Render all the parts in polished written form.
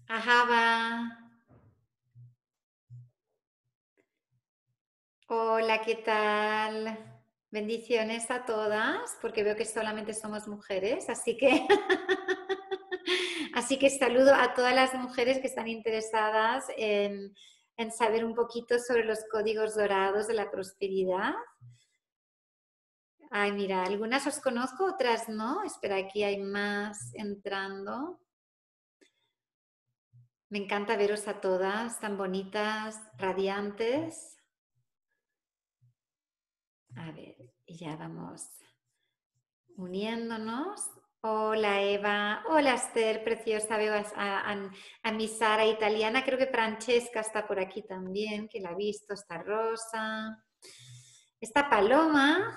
Ajaba. Hola, ¿qué tal? Bendiciones a todas, porque veo que solamente somos mujeres, así que así que saludo a todas las mujeres que están interesadas en saber un poquito sobre los códigos dorados de la prosperidad. Ay, mira, algunas os conozco, otras no. Espera, aquí hay más entrando. Me encanta veros a todas, tan bonitas, radiantes. A ver, y ya vamos uniéndonos. Hola Eva, hola Esther, preciosa, veo a mi Sara italiana, creo que Francesca está por aquí también, que la he visto, está Rosa, está Paloma,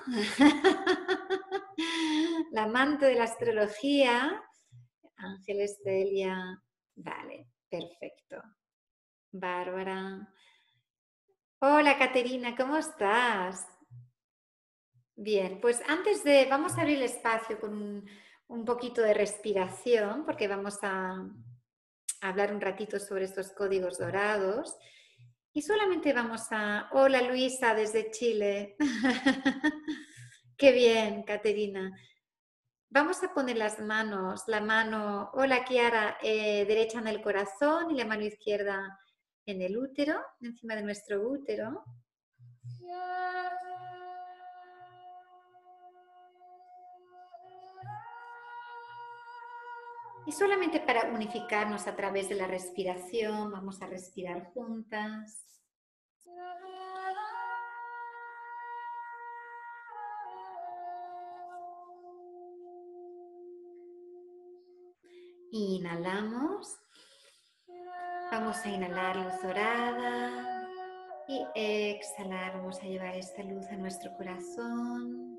la amante de la astrología, Ángeles Celia, vale, perfecto. Bárbara, hola Caterina, ¿cómo estás? Bien, pues vamos a abrir el espacio con un poquito de respiración, porque vamos a hablar un ratito sobre estos códigos dorados. Y solamente Hola Luisa desde Chile. Qué bien, Caterina. Vamos a poner la mano, hola Kiara, derecha en el corazón y la mano izquierda en el útero, encima de nuestro útero. Y solamente para unificarnos a través de la respiración, vamos a respirar juntas. Inhalamos. Vamos a inhalar luz dorada y exhalar. Vamos a llevar esta luz a nuestro corazón.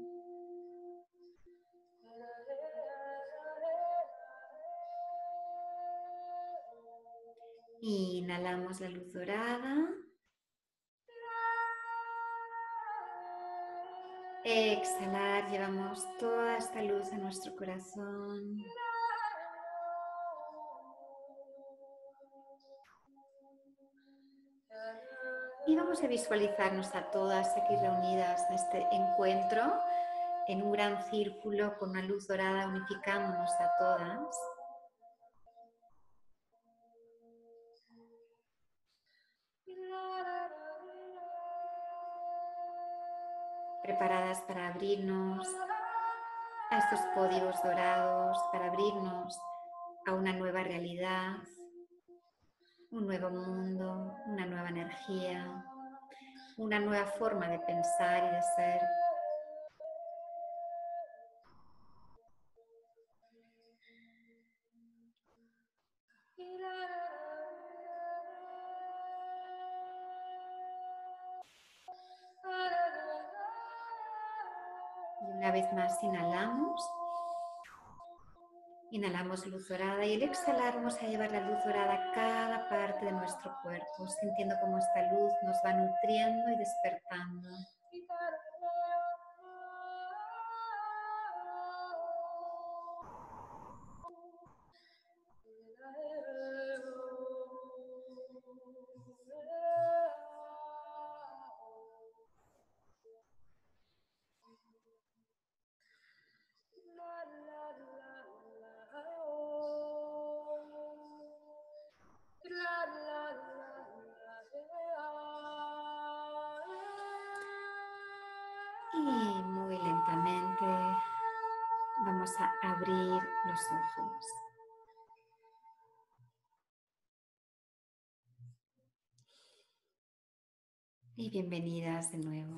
Inhalamos la luz dorada. Exhalar, llevamos toda esta luz a nuestro corazón. Y vamos a visualizarnos a todas aquí reunidas en este encuentro, en un gran círculo con una luz dorada unificándonos a todas. Preparadas para abrirnos a estos códigos dorados, para abrirnos a una nueva realidad, un nuevo mundo, una nueva energía, una nueva forma de pensar y de ser. Y una vez más inhalamos. Inhalamos luz dorada y al exhalar vamos a llevar la luz dorada a cada parte de nuestro cuerpo, sintiendo cómo esta luz nos va nutriendo y despertando. Y muy lentamente vamos a abrir los ojos. Y bienvenidas de nuevo.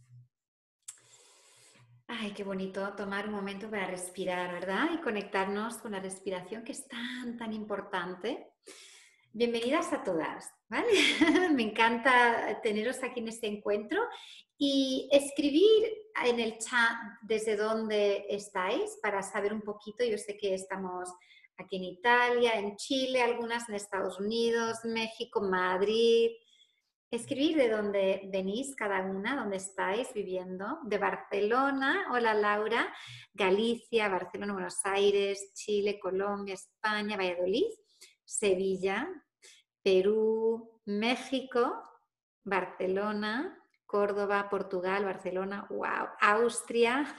Ay, qué bonito tomar un momento para respirar, ¿verdad? Y conectarnos con la respiración, que es tan, tan importante. Bienvenidas a todas, ¿vale? Me encanta teneros aquí en este encuentro y escribir en el chat desde dónde estáis para saber un poquito. Yo sé que estamos aquí en Italia, en Chile, algunas en Estados Unidos, México, Madrid. Escribir de dónde venís cada una, dónde estáis viviendo. De Barcelona, hola Laura, Galicia, Barcelona, Buenos Aires, Chile, Colombia, España, Valladolid. Sevilla, Perú, México, Barcelona, Córdoba, Portugal, Barcelona, wow, Austria,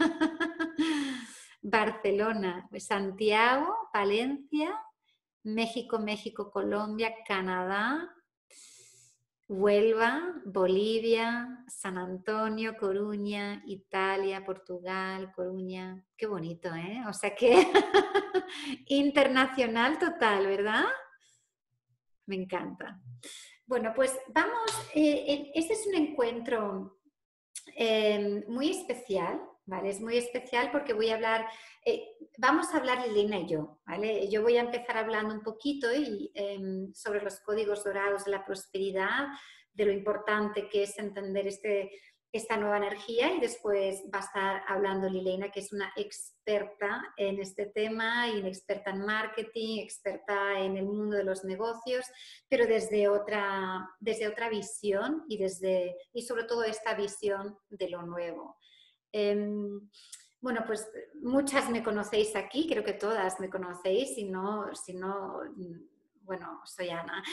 Barcelona, Santiago, Valencia, México, Colombia, Canadá, Huelva, Bolivia, San Antonio, Coruña, Italia, Portugal, Coruña. Qué bonito, ¿eh? O sea que internacional total, ¿verdad? Me encanta. Bueno, pues vamos, este es un encuentro muy especial, ¿vale? Es muy especial porque voy a hablar, vamos a hablar Elena y yo, ¿vale? Yo voy a empezar hablando un poquito sobre los códigos dorados de la prosperidad, de lo importante que es entender esta nueva energía, y después va a estar hablando Lilena, que es una experta en este tema y una experta en marketing, experta en el mundo de los negocios, pero desde otra visión y sobre todo esta visión de lo nuevo. Bueno, pues muchas me conocéis aquí, creo que todas me conocéis, si no, bueno, soy Ana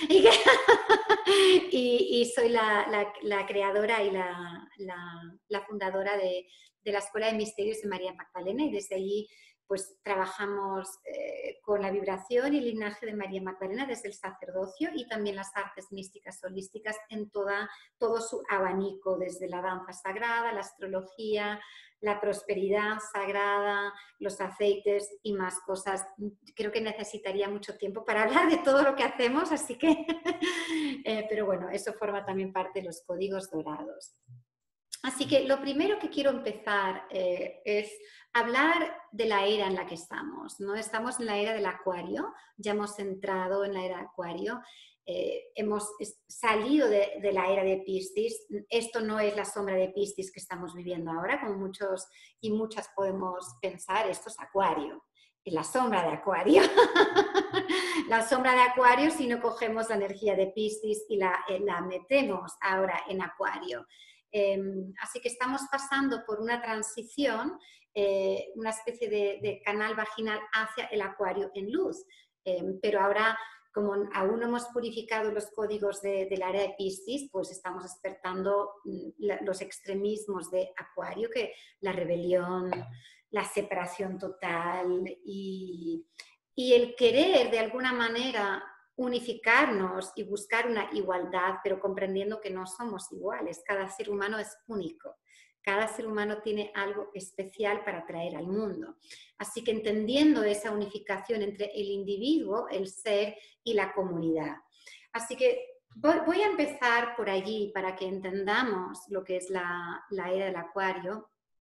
y soy la creadora y la fundadora de la Escuela de Misterios de María Magdalena, y desde allí pues trabajamos con la vibración y el linaje de María Magdalena desde el sacerdocio y también las artes místicas holísticas en todo su abanico, desde la danza sagrada, la astrología, la prosperidad sagrada, los aceites y más cosas. Creo que necesitaría mucho tiempo para hablar de todo lo que hacemos, así que, pero bueno, eso forma también parte de los códigos dorados. Así que lo primero que quiero empezar es hablar de la era en la que estamos, ¿no? Estamos en la era del Acuario, ya hemos entrado en la era de Acuario, hemos salido de la era de Piscis. Esto no es la sombra de Piscis que estamos viviendo ahora, como muchos y muchas podemos pensar, esto es Acuario, es la sombra de Acuario. La sombra de Acuario, si no cogemos la energía de Piscis y la metemos ahora en Acuario. Así que estamos pasando por una transición, una especie de canal vaginal hacia el Acuario en luz, pero ahora, como aún no hemos purificado los códigos del área de Piscis, pues estamos despertando los extremismos de Acuario, que la rebelión, la separación total y el querer de alguna manera unificarnos y buscar una igualdad, pero comprendiendo que no somos iguales. Cada ser humano es único. Cada ser humano tiene algo especial para traer al mundo. Así que entendiendo esa unificación entre el individuo, el ser y la comunidad. Así que voy a empezar por allí para que entendamos lo que es la era del Acuario.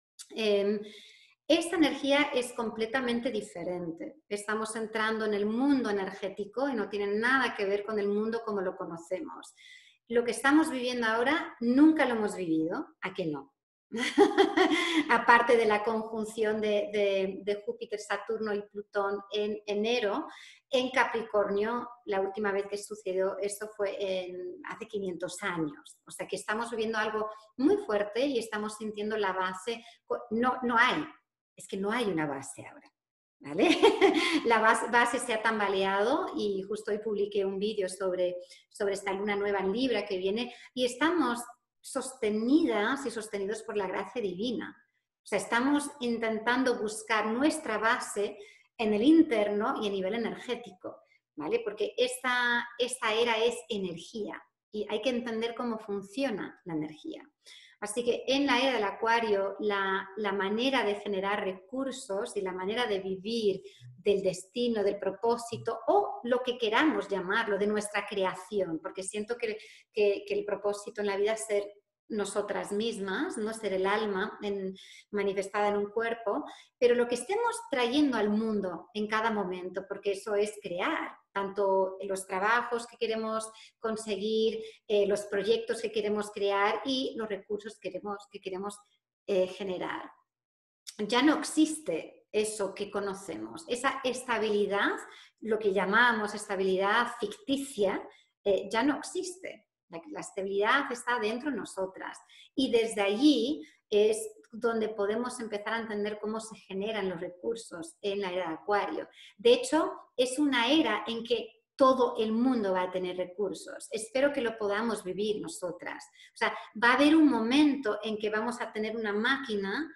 Esta energía es completamente diferente. Estamos entrando en el mundo energético y no tiene nada que ver con el mundo como lo conocemos. Lo que estamos viviendo ahora nunca lo hemos vivido, ¿a qué no? Aparte de la conjunción de Júpiter, Saturno y Plutón en enero, en Capricornio, la última vez que sucedió esto fue hace 500 años. O sea que estamos viviendo algo muy fuerte y estamos sintiendo la base. Es que no hay una base ahora, ¿vale? La base se ha tambaleado y justo hoy publiqué un vídeo sobre esta luna nueva en Libra que viene y estamos sostenidas y sostenidos por la gracia divina. O sea, estamos intentando buscar nuestra base en el interno y a nivel energético, ¿vale? Porque esta era es energía y hay que entender cómo funciona la energía. Así que en la era del Acuario, la manera de generar recursos y la manera de vivir del destino, del propósito o lo que queramos llamarlo, de nuestra creación, porque siento que el propósito en la vida es ser nosotras mismas, no ser el alma manifestada en un cuerpo, pero lo que estemos trayendo al mundo en cada momento, porque eso es crear, tanto los trabajos que queremos conseguir, los proyectos que queremos crear y los recursos que queremos generar. Ya no existe eso que conocemos, esa estabilidad, lo que llamamos estabilidad ficticia, ya no existe. La estabilidad está dentro de nosotras y desde allí es donde podemos empezar a entender cómo se generan los recursos en la era de Acuario. De hecho, es una era en que todo el mundo va a tener recursos. Espero que lo podamos vivir nosotras. O sea, va a haber un momento en que vamos a tener una máquina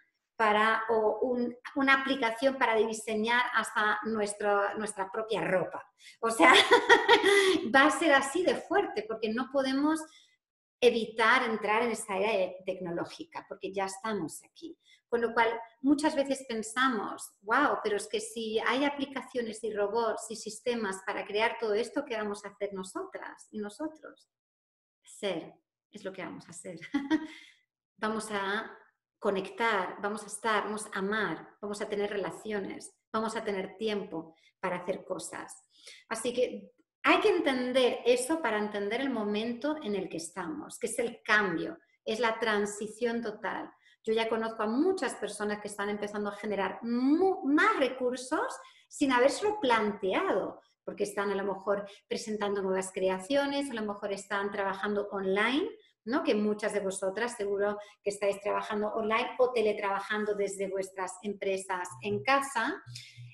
una aplicación para diseñar hasta nuestra propia ropa. O sea, va a ser así de fuerte porque no podemos evitar entrar en esta era tecnológica porque ya estamos aquí. Con lo cual, muchas veces pensamos, wow, pero es que si hay aplicaciones y robots y sistemas para crear todo esto, ¿qué vamos a hacer nosotras y nosotros? Ser, es lo que vamos a hacer. Vamos a conectar, vamos a estar, vamos a amar, vamos a tener relaciones, vamos a tener tiempo para hacer cosas. Así que hay que entender eso para entender el momento en el que estamos, que es el cambio, es la transición total. Yo ya conozco a muchas personas que están empezando a generar más recursos sin habérselo planteado, porque están a lo mejor presentando nuevas creaciones, a lo mejor están trabajando online, ¿no? Que muchas de vosotras seguro que estáis trabajando online o teletrabajando desde vuestras empresas en casa.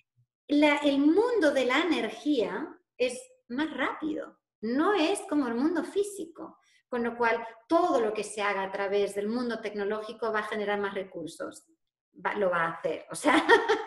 El mundo de la energía es más rápido, no es como el mundo físico, con lo cual todo lo que se haga a través del mundo tecnológico va a generar más recursos. Lo va a hacer, o sea,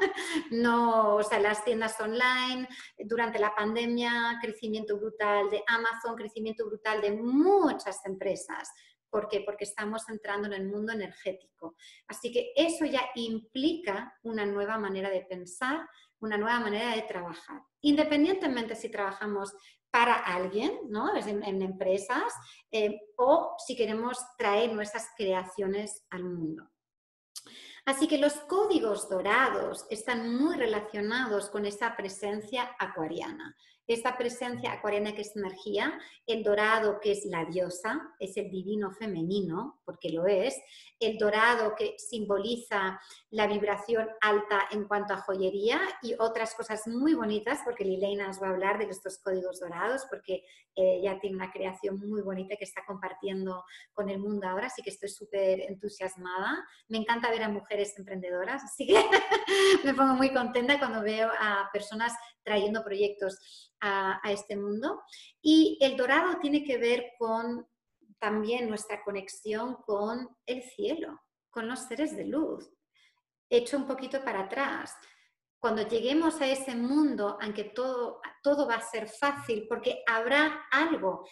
no, o sea, las tiendas online, durante la pandemia, crecimiento brutal de Amazon, crecimiento brutal de muchas empresas. ¿Por qué? Porque estamos entrando en el mundo energético. Así que eso ya implica una nueva manera de pensar, una nueva manera de trabajar. Independientemente si trabajamos para alguien, ¿no? En empresas, o si queremos traer nuestras creaciones al mundo. Así que los códigos dorados están muy relacionados con esa presencia acuariana. Esta presencia acuariana que es energía, el dorado que es la diosa, es el divino femenino, porque lo es, el dorado que simboliza la vibración alta en cuanto a joyería y otras cosas muy bonitas, porque Lileina nos va a hablar de estos códigos dorados, porque ella tiene una creación muy bonita que está compartiendo con el mundo ahora, así que estoy súper entusiasmada. Me encanta ver a mujeres emprendedoras, así que me pongo muy contenta cuando veo a personas trayendo proyectos a este mundo. Y el dorado tiene que ver con también nuestra conexión con el cielo, con los seres de luz. Hecho un poquito para atrás. Cuando lleguemos a ese mundo, aunque todo va a ser fácil, porque habrá algo,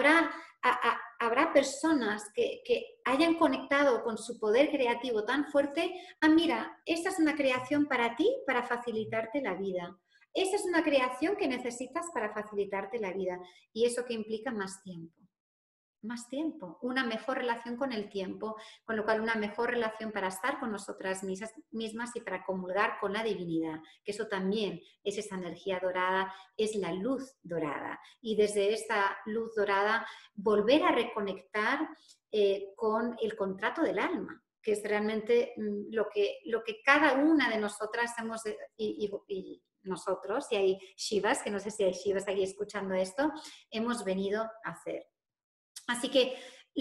habrá personas que hayan conectado con su poder creativo tan fuerte, mira, esta es una creación para ti, para facilitarte la vida. Esa es una creación que necesitas para facilitarte la vida. Y eso que implica más tiempo. Más tiempo, una mejor relación con el tiempo, con lo cual una mejor relación para estar con nosotras mismas y para comulgar con la divinidad, que eso también es esa energía dorada, es la luz dorada. Y desde esta luz dorada volver a reconectar con el contrato del alma, que es realmente lo que cada una de nosotras hemos... y nosotros, y hay Shivas, que no sé si hay Shivas aquí escuchando esto, hemos venido a hacer. Así que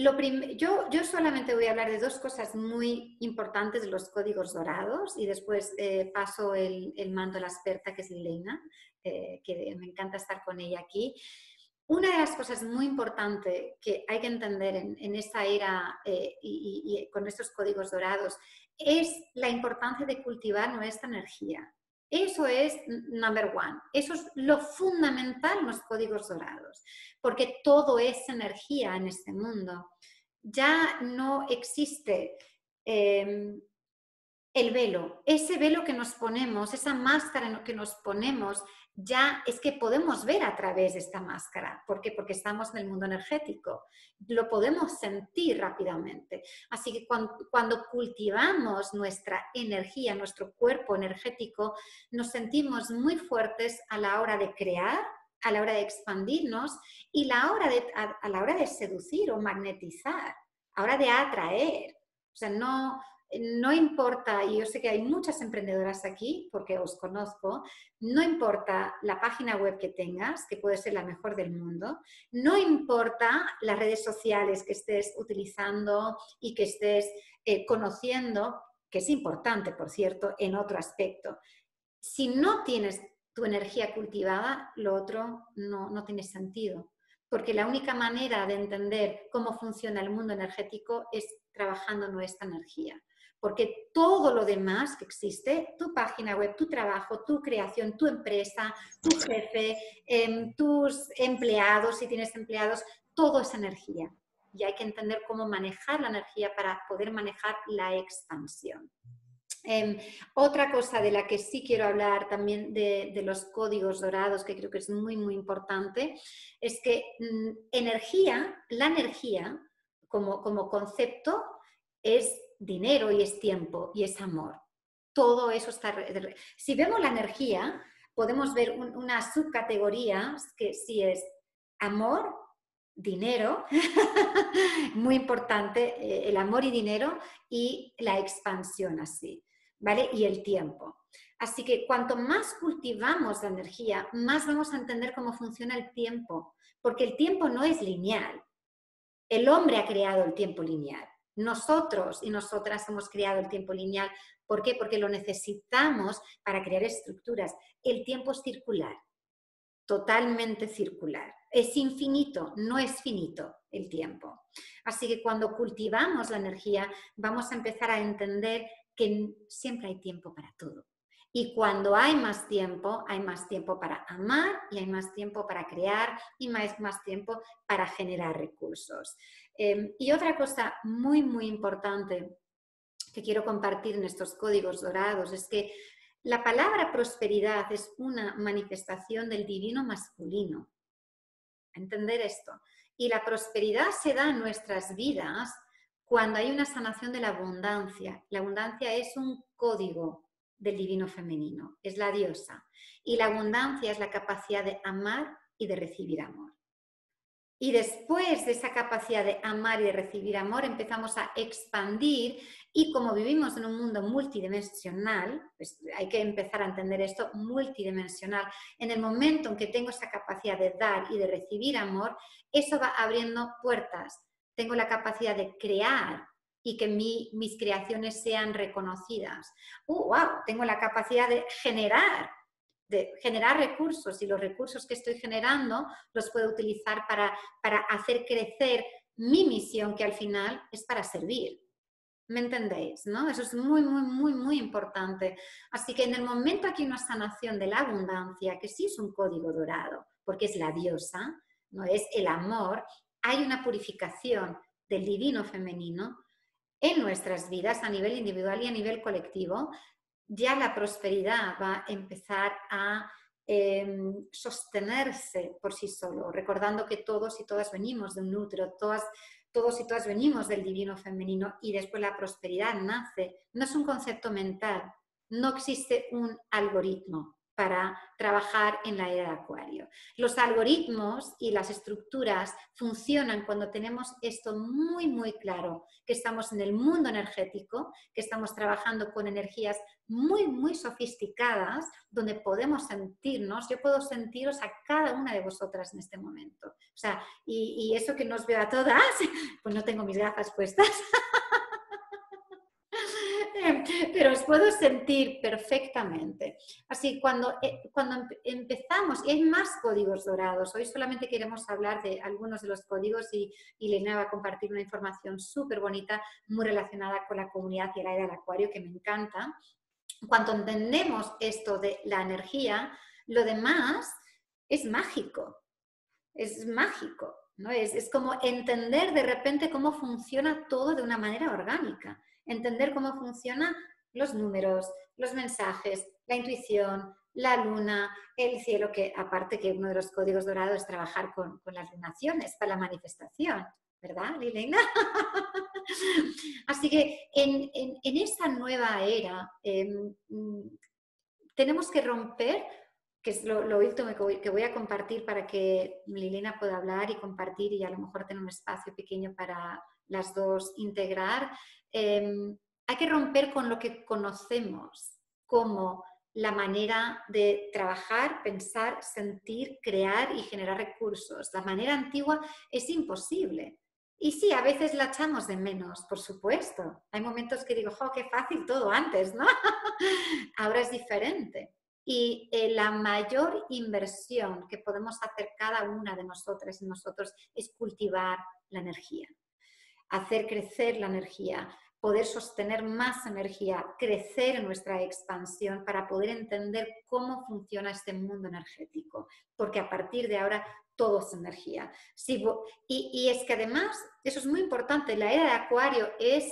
yo solamente voy a hablar de dos cosas muy importantes de los códigos dorados y después paso el mando a la experta que es Lileina, que me encanta estar con ella aquí. Una de las cosas muy importantes que hay que entender en esta era y con estos códigos dorados es la importancia de cultivar nuestra energía. Eso es number one. Eso es lo fundamental en los códigos dorados, porque todo es energía en este mundo. Ya no existe el velo, ese velo que nos ponemos, esa máscara que nos ponemos, ya es que podemos ver a través de esta máscara. ¿Por qué? Porque estamos en el mundo energético. Lo podemos sentir rápidamente. Así que cuando cultivamos nuestra energía, nuestro cuerpo energético, nos sentimos muy fuertes a la hora de crear, a la hora de expandirnos y a la hora de seducir o magnetizar, a la hora de atraer. O sea, no importa, y yo sé que hay muchas emprendedoras aquí, porque os conozco, no importa la página web que tengas, que puede ser la mejor del mundo, no importa las redes sociales que estés utilizando y que estés conociendo, que es importante, por cierto, en otro aspecto. Si no tienes tu energía cultivada, lo otro no tiene sentido. Porque la única manera de entender cómo funciona el mundo energético es trabajando nuestra energía. Porque todo lo demás que existe, tu página web, tu trabajo, tu creación, tu empresa, tu jefe, tus empleados, si tienes empleados, todo es energía. Y hay que entender cómo manejar la energía para poder manejar la expansión. Otra cosa de la que sí quiero hablar también de los códigos dorados, que creo que es muy, muy importante, es que la energía como concepto es dinero y es tiempo y es amor. Todo eso está... Si vemos la energía, podemos ver unas subcategorías que sí es amor, dinero, muy importante, el amor y dinero y la expansión así. ¿Vale? Y el tiempo. Así que cuanto más cultivamos la energía, más vamos a entender cómo funciona el tiempo, porque el tiempo no es lineal. El hombre ha creado el tiempo lineal. Nosotros y nosotras hemos creado el tiempo lineal. ¿Por qué? Porque lo necesitamos para crear estructuras. El tiempo es circular, totalmente circular. Es infinito, no es finito el tiempo. Así que cuando cultivamos la energía, vamos a empezar a entender que siempre hay tiempo para todo. Y cuando hay más tiempo para amar y hay más tiempo para crear y más tiempo para generar recursos. Y otra cosa muy, muy importante que quiero compartir en estos códigos dorados es que la palabra prosperidad es una manifestación del divino masculino. Entender esto. Y la prosperidad se da en nuestras vidas cuando hay una sanación de la abundancia. La abundancia es un código del divino femenino, es la diosa. Y la abundancia es la capacidad de amar y de recibir amor. Y después de esa capacidad de amar y de recibir amor, empezamos a expandir y como vivimos en un mundo multidimensional, pues hay que empezar a entender esto, multidimensional. En el momento en que tengo esa capacidad de dar y de recibir amor, eso va abriendo puertas. Tengo la capacidad de crear y que mis creaciones sean reconocidas. ¡Wow! Tengo la capacidad de generar recursos y los recursos que estoy generando los puedo utilizar para hacer crecer mi misión, que al final es para servir. ¿Me entendéis? ¿No? Eso es muy, muy, muy, muy importante. Así que en el momento aquí una sanación de la abundancia, que sí es un código dorado, porque es la diosa, no es el amor, hay una purificación del divino femenino en nuestras vidas a nivel individual y a nivel colectivo. Ya la prosperidad va a empezar a sostenerse por sí solo, recordando que todos y todas venimos de un útero, todos y todas venimos del divino femenino y después la prosperidad nace. No es un concepto mental, no existe un algoritmo para trabajar en la era de Acuario. Los algoritmos y las estructuras funcionan cuando tenemos esto muy, muy claro, que estamos en el mundo energético, que estamos trabajando con energías muy, muy sofisticadas, donde podemos sentirnos, yo puedo sentiros a cada una de vosotras en este momento. O sea, y eso que no os veo a todas, pues no tengo mis gafas puestas. Pero os puedo sentir perfectamente. Así, cuando empezamos, y hay más códigos dorados, hoy solamente queremos hablar de algunos de los códigos y Elena va a compartir una información súper bonita, muy relacionada con la comunidad y la era del Acuario, que me encanta. Cuando entendemos esto de la energía, lo demás es mágico, es mágico, ¿no? Es como entender de repente cómo funciona todo de una manera orgánica, entender cómo funcionan los números, los mensajes, la intuición, la luna, el cielo, que aparte que uno de los códigos dorados es trabajar con las lunaciones para la manifestación, ¿verdad, Lilena? Así que en esta nueva era tenemos que romper, que es lo último que voy a compartir para que Lilena pueda hablar y compartir y a lo mejor tener un espacio pequeño para las dos integrar. Hay que romper con lo que conocemos como la manera de trabajar, pensar, sentir, crear y generar recursos. La manera antigua es imposible. Y sí, a veces la echamos de menos, por supuesto. Hay momentos que digo, ¡jo, qué fácil todo antes!, ¿no? Ahora es diferente. Y la mayor inversión que podemos hacer cada una de nosotras y nosotros es cultivar la energía, hacer crecer la energía, poder sostener más energía, crecer en nuestra expansión para poder entender cómo funciona este mundo energético, porque a partir de ahora todo es energía. Y es que además, eso es muy importante, la era de Acuario es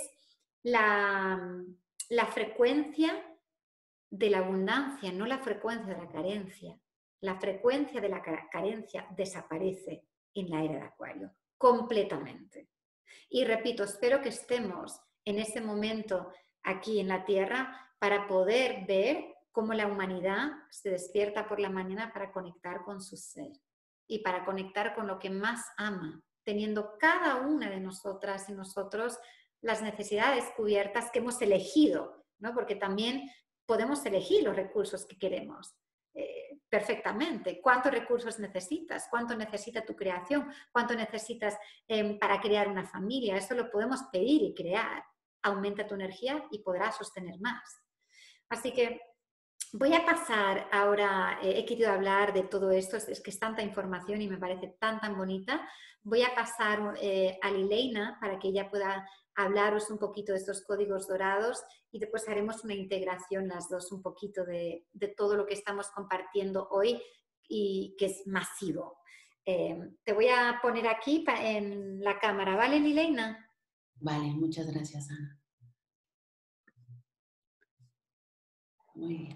la frecuencia de la abundancia, no la frecuencia de la carencia. La frecuencia de la carencia desaparece en la era de Acuario, completamente. Y repito, espero que estemos en ese momento aquí en la Tierra para poder ver cómo la humanidad se despierta por la mañana para conectar con su ser y para conectar con lo que más ama, teniendo cada una de nosotras y nosotros las necesidades cubiertas que hemos elegido, ¿no? Porque también podemos elegir los recursos que queremos. Perfectamente. ¿Cuántos recursos necesitas? ¿Cuánto necesita tu creación? ¿Cuánto necesitas para crear una familia? Eso lo podemos pedir y crear. Aumenta tu energía y podrás sostener más. Así que voy a pasar ahora, he querido hablar de todo esto, es que es tanta información y me parece tan bonita. Voy a pasar a Lileina para que ella pueda hablaros un poquito de estos códigos dorados y después haremos una integración las dos un poquito de todo lo que estamos compartiendo hoy y que es masivo. Te voy a poner aquí en la cámara, ¿vale, Lileina? Vale, muchas gracias, Ana. Muy bien,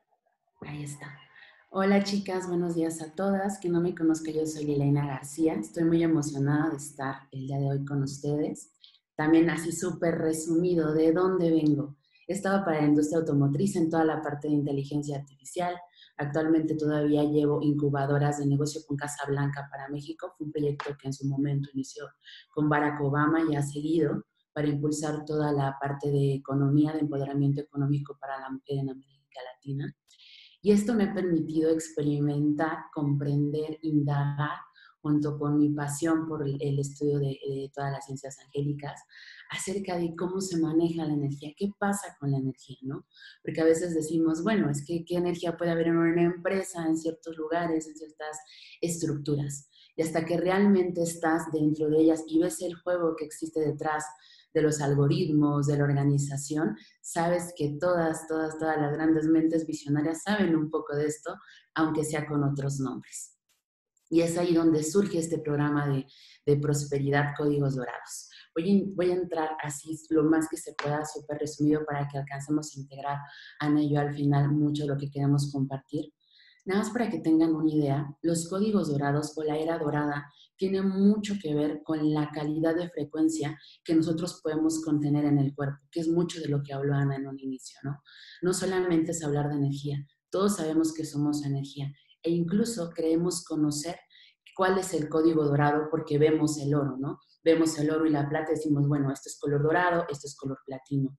ahí está. Hola chicas, buenos días a todas. Quien no me conozca, yo soy Lileina García. Estoy muy emocionada de estar el día de hoy con ustedes. También así súper resumido de dónde vengo. He estado para la industria automotriz en toda la parte de inteligencia artificial. Actualmente todavía llevo incubadoras de negocio con Casa Blanca para México. Fue un proyecto que en su momento inició con Barack Obama y ha seguido para impulsar toda la parte de economía, de empoderamiento económico para la mujer en América Latina. Y esto me ha permitido experimentar, comprender, indagar, junto con mi pasión por el estudio de todas las ciencias angélicas, acerca de cómo se maneja la energía, qué pasa con la energía, ¿no? Porque a veces decimos, bueno, es que qué energía puede haber en una empresa, en ciertos lugares, en ciertas estructuras. Y hasta que realmente estás dentro de ellas y ves el juego que existe detrás de los algoritmos, de la organización, sabes que todas las grandes mentes visionarias saben un poco de esto, aunque sea con otros nombres. Y es ahí donde surge este programa de prosperidad Códigos Dorados. Voy a entrar así lo más que se pueda, súper resumido, para que alcancemos a integrar, Ana y yo, al final mucho de lo que queremos compartir. Nada más para que tengan una idea, los códigos dorados o la era dorada tienen mucho que ver con la calidad de frecuencia que nosotros podemos contener en el cuerpo, que es mucho de lo que habló Ana en un inicio, ¿no? No solamente es hablar de energía, todos sabemos que somos energía e incluso creemos conocer cuál es el código dorado porque vemos el oro, ¿no? Vemos el oro y la plata y decimos, bueno, esto es color dorado, esto es color platino.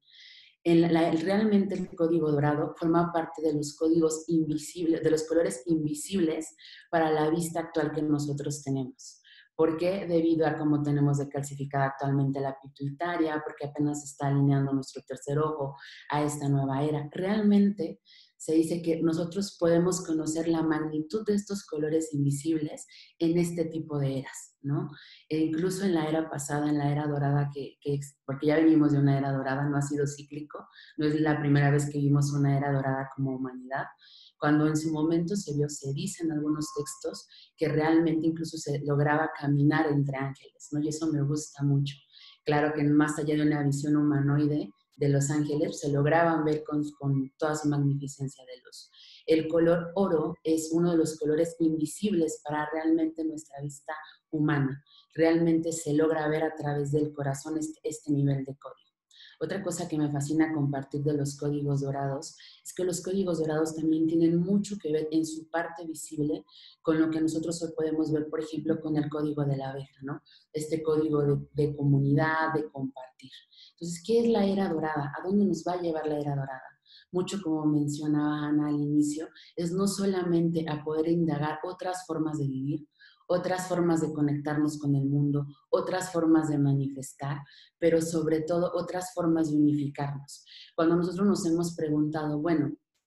Realmente el código dorado forma parte de los códigos invisibles, de los colores invisibles para la vista actual que nosotros tenemos. ¿Por qué? Debido a cómo tenemos de calcificada actualmente la pituitaria, porque apenas está alineando nuestro tercer ojo a esta nueva era. Realmente se dice que nosotros podemos conocer la magnitud de estos colores invisibles en este tipo de eras, ¿no? E incluso en la era pasada, en la era dorada, porque ya venimos de una era dorada, no ha sido cíclico, no es la primera vez que vimos una era dorada como humanidad, cuando en su momento se vio, se dice en algunos textos, que realmente incluso se lograba caminar entre ángeles, ¿no? Y eso me gusta mucho. Claro que más allá de una visión humanoide de los ángeles, se lograban ver con toda su magnificencia de luz. El color oro es uno de los colores invisibles para realmente nuestra vista humana. Realmente se logra ver a través del corazón este nivel de código. Otra cosa que me fascina compartir de los códigos dorados es que los códigos dorados también tienen mucho que ver en su parte visible con lo que nosotros hoy podemos ver, por ejemplo, con el código de la abeja, ¿no? Este código de comunidad, de compartir. Entonces, ¿qué es la era dorada? ¿A dónde nos va a llevar la era dorada? Mucho, como mencionaba Ana al inicio, es no solamente a poder indagar otras formas de vivir, otras formas de conectarnos con el mundo, otras formas de manifestar, pero sobre todo otras formas de unificarnos. Cuando nosotros nos hemos preguntado, bueno,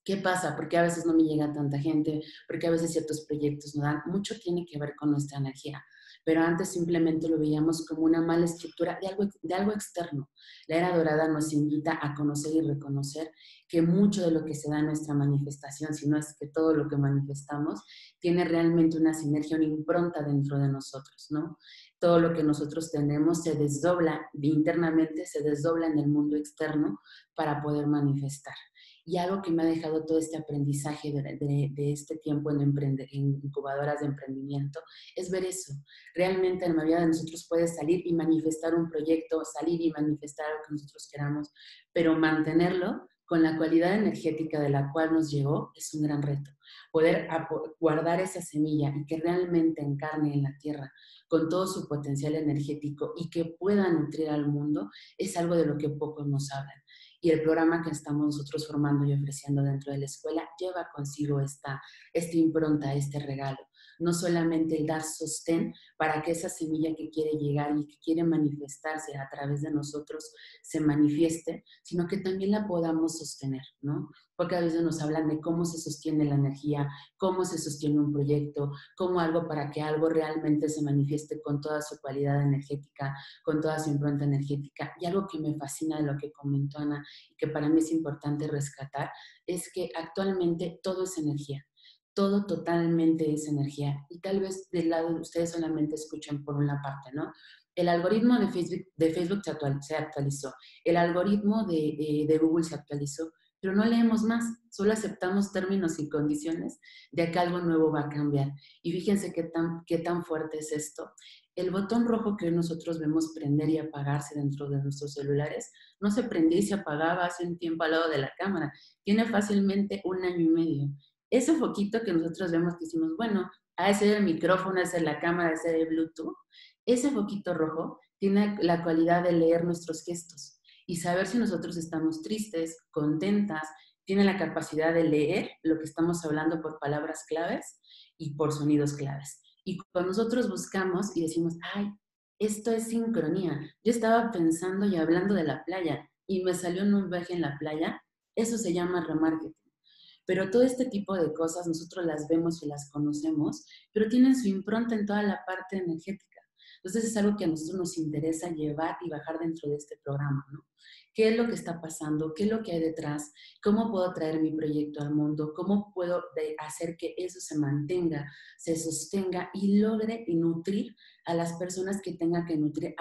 ¿Qué pasa? ¿Por qué a veces no me llega tanta gente? ¿Por qué a veces ciertos proyectos no dan? Mucho tiene que ver con nuestra energía, pero antes simplemente lo veíamos como una mala estructura de algo externo. La era dorada nos invita a conocer y reconocer que mucho de lo que se da en nuestra manifestación, si no es que todo lo que manifestamos, tiene realmente una sinergia, una impronta dentro de nosotros, ¿no? Todo lo que nosotros tenemos se desdobla internamente, se desdobla en el mundo externo para poder manifestar. Y algo que me ha dejado todo este aprendizaje de este tiempo en incubadoras de emprendimiento es ver eso. Realmente la mayoría de nosotros puede salir y manifestar un proyecto, salir y manifestar lo que nosotros queramos, pero mantenerlo con la cualidad energética de la cual nos llegó es un gran reto. Poder guardar esa semilla y que realmente encarne en la tierra con todo su potencial energético y que pueda nutrir al mundo es algo de lo que pocos nos hablan. Y el programa que estamos nosotros formando y ofreciendo dentro de la escuela lleva consigo esta impronta, este regalo. No solamente el dar sostén para que esa semilla que quiere llegar y que quiere manifestarse a través de nosotros se manifieste, sino que también la podamos sostener, ¿no? Porque a veces nos hablan de cómo se sostiene la energía, cómo se sostiene un proyecto, cómo algo para que algo realmente se manifieste con toda su cualidad energética, con toda su impronta energética. Y algo que me fascina de lo que comentó Ana y que para mí es importante rescatar es que actualmente todo es energía. Todo totalmente es energía. Y tal vez del lado de ustedes solamente escuchen por una parte, ¿no? El algoritmo de Facebook se actualizó, el algoritmo de Google se actualizó, pero no leemos más, solo aceptamos términos y condiciones de que algo nuevo va a cambiar. Y fíjense qué tan fuerte es esto. El botón rojo que nosotros vemos prender y apagarse dentro de nuestros celulares no se prendía y se apagaba hace un tiempo al lado de la cámara. Tiene fácilmente 1 año y medio. Ese foquito que nosotros vemos que decimos, bueno, a ese el micrófono, a ese la cámara, a ese el Bluetooth, ese foquito rojo tiene la cualidad de leer nuestros gestos y saber si nosotros estamos tristes, contentas, tiene la capacidad de leer lo que estamos hablando por palabras claves y por sonidos claves. Y cuando nosotros buscamos y decimos, ay, esto es sincronía, yo estaba pensando y hablando de la playa y me salió un viaje en la playa, eso se llama remarketing. Pero todo este tipo de cosas nosotros las vemos y las conocemos, pero tienen su impronta en toda la parte energética. Entonces es algo que a nosotros nos interesa llevar y bajar dentro de este programa, ¿no? ¿Qué es lo que está pasando? ¿Qué es lo que hay detrás? ¿Cómo puedo traer mi proyecto al mundo? ¿Cómo puedo hacer que eso se mantenga, se sostenga y logre nutrir a las personas que tenga que nutrir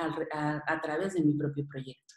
a través de mi propio proyecto?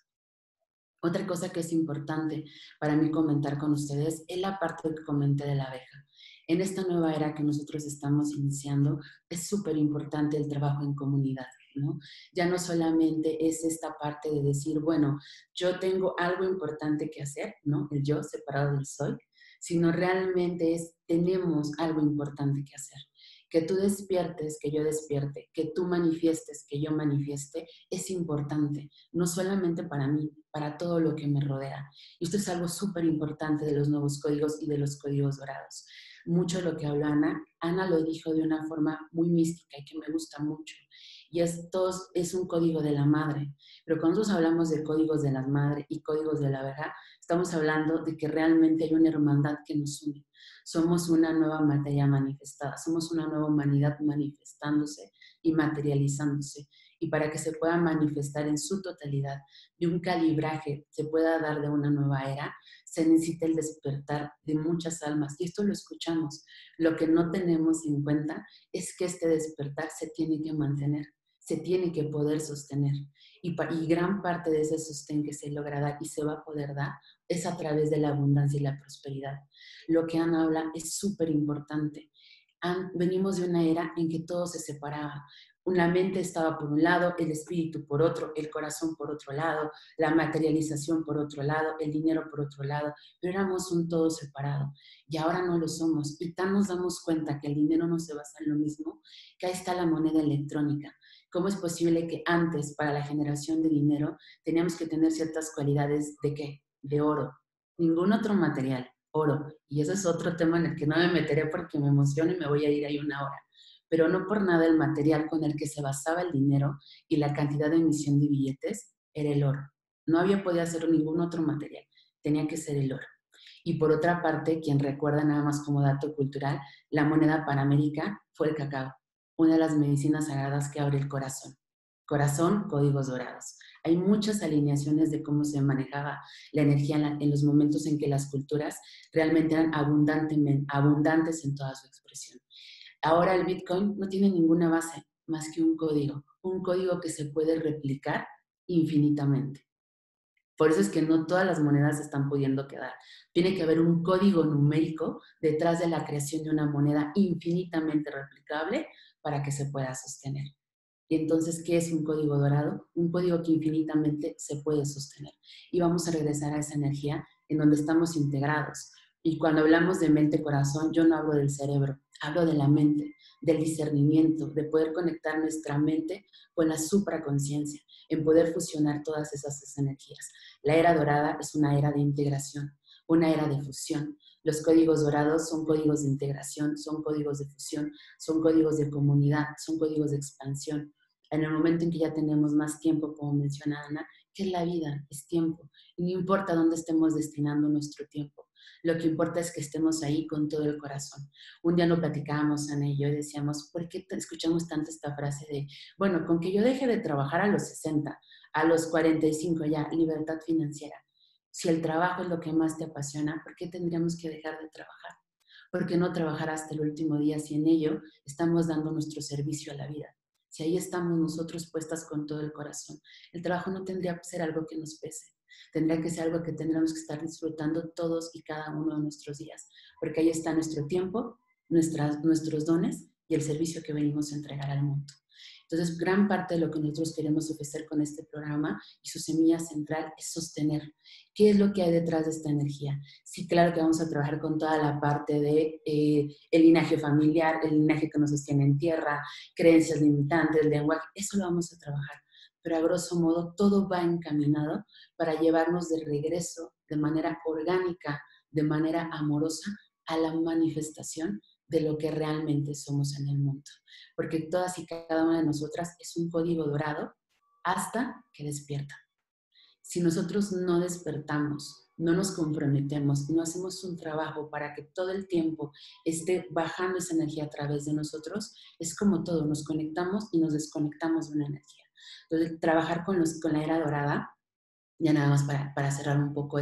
Otra cosa que es importante para mí comentar con ustedes es la parte que comenté de la abeja. En esta nueva era que nosotros estamos iniciando, es súper importante el trabajo en comunidad, ¿no? Ya no solamente es esta parte de decir, bueno, yo tengo algo importante que hacer, ¿no? El yo separado del soy, sino realmente es, tenemos algo importante que hacer. Que tú despiertes, que yo despierte, que tú manifiestes, que yo manifieste, es importante, no solamente para mí, para todo lo que me rodea. Y esto es algo súper importante de los nuevos códigos y de los códigos dorados. Mucho de lo que habló Ana, Ana lo dijo de una forma muy mística y que me gusta mucho. Y esto es un código de la madre. Pero cuando nosotros hablamos de códigos de la madre y códigos de la abeja, estamos hablando de que realmente hay una hermandad que nos une. Somos una nueva materia manifestada, somos una nueva humanidad manifestándose y materializándose. Y para que se pueda manifestar en su totalidad de un calibraje se pueda dar de una nueva era, se necesita el despertar de muchas almas. Y esto lo escuchamos. Lo que no tenemos en cuenta es que este despertar se tiene que mantener, se tiene que poder sostener. Y gran parte de ese sostén que se logra dar y se va a poder dar es a través de la abundancia y la prosperidad. Lo que Ana habla es súper importante. Venimos de una era en que todo se separaba. Una mente estaba por un lado, el espíritu por otro, el corazón por otro lado, la materialización por otro lado, el dinero por otro lado, pero éramos un todo separado. Y ahora no lo somos. Y tan nos damos cuenta que el dinero no se basa en lo mismo, que ahí está la moneda electrónica. ¿Cómo es posible que antes, para la generación de dinero, teníamos que tener ciertas cualidades de qué? De oro. Ningún otro material, oro. Y ese es otro tema en el que no me meteré porque me emociono y me voy a ir ahí 1 hora. Pero no por nada el material con el que se basaba el dinero y la cantidad de emisión de billetes era el oro. No había podido hacer ningún otro material, tenía que ser el oro. Y por otra parte, quien recuerda nada más como dato cultural, la moneda panamérica fue el cacao, una de las medicinas sagradas que abre el corazón. Corazón, códigos dorados. Hay muchas alineaciones de cómo se manejaba la energía en los momentos en que las culturas realmente eran abundantes en toda su expresión. Ahora el Bitcoin no tiene ninguna base más que un código que se puede replicar infinitamente. Por eso es que no todas las monedas están pudiendo quedar. Tiene que haber un código numérico detrás de la creación de una moneda infinitamente replicable para que se pueda sostener. Y entonces, ¿qué es un código dorado? Un código que infinitamente se puede sostener. Y vamos a regresar a esa energía en donde estamos integrados. Y cuando hablamos de mente-corazón, yo no hablo del cerebro, hablo de la mente, del discernimiento, de poder conectar nuestra mente con la supraconciencia, en poder fusionar todas esas energías. La era dorada es una era de integración, una era de fusión. Los códigos dorados son códigos de integración, son códigos de fusión, son códigos de comunidad, son códigos de expansión. En el momento en que ya tenemos más tiempo, como menciona Ana, ¿qué es la vida? Es tiempo. Y no importa dónde estemos destinando nuestro tiempo. Lo que importa es que estemos ahí con todo el corazón. Un día lo platicábamos, Ana y yo, y decíamos, ¿por qué escuchamos tanto esta frase de, bueno, con que yo deje de trabajar a los 60, a los 45 ya, libertad financiera? Si el trabajo es lo que más te apasiona, ¿por qué tendríamos que dejar de trabajar? ¿Por qué no trabajar hasta el último día si en ello estamos dando nuestro servicio a la vida? Si ahí estamos nosotros puestas con todo el corazón. El trabajo no tendría que ser algo que nos pese. Tendría que ser algo que tendríamos que estar disfrutando todos y cada uno de nuestros días, porque ahí está nuestro tiempo, nuestros dones y el servicio que venimos a entregar al mundo. Entonces, gran parte de lo que nosotros queremos ofrecer con este programa y su semilla central es sostener. ¿Qué es lo que hay detrás de esta energía? Sí, claro que vamos a trabajar con toda la parte de el linaje familiar, el linaje que nos sostiene en tierra, creencias limitantes, lenguaje, eso lo vamos a trabajar. Pero a grosso modo todo va encaminado para llevarnos de regreso de manera orgánica, de manera amorosa, a la manifestación de lo que realmente somos en el mundo. Porque todas y cada una de nosotras es un código dorado hasta que despierta. Si nosotros no despertamos, no nos comprometemos, no hacemos un trabajo para que todo el tiempo esté bajando esa energía a través de nosotros, es como todo, nos conectamos y nos desconectamos de una energía. Entonces, trabajar con la era dorada, ya nada más para cerrar un poco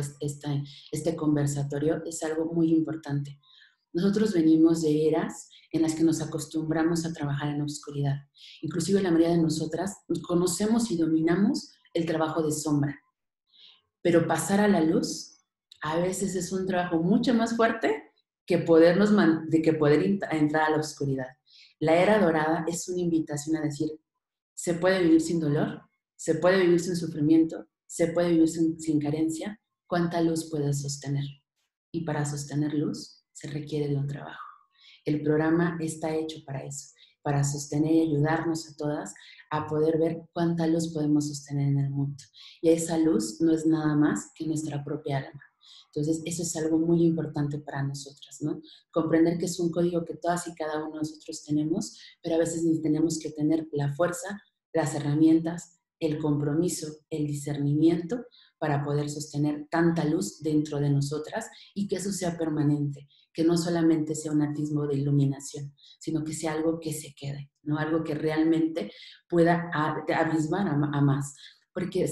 este conversatorio, es algo muy importante. Nosotros venimos de eras en las que nos acostumbramos a trabajar en la oscuridad. Inclusive la mayoría de nosotras conocemos y dominamos el trabajo de sombra, pero pasar a la luz a veces es un trabajo mucho más fuerte que que poder entrar a la oscuridad. La era dorada es una invitación a decir, se puede vivir sin dolor, se puede vivir sin sufrimiento, se puede vivir sin carencia. ¿Cuánta luz puedes sostener? Y para sostener luz se requiere de un trabajo. El programa está hecho para eso, para sostener y ayudarnos a todas a poder ver cuánta luz podemos sostener en el mundo. Y esa luz no es nada más que nuestra propia alma. Entonces, eso es algo muy importante para nosotras, ¿no? Comprender que es un código que todas y cada uno de nosotros tenemos, pero a veces tenemos que tener la fuerza, las herramientas, el compromiso, el discernimiento para poder sostener tanta luz dentro de nosotras y que eso sea permanente, que no solamente sea un atisbo de iluminación, sino que sea algo que se quede, ¿no? Algo que realmente pueda abismar a más. Porque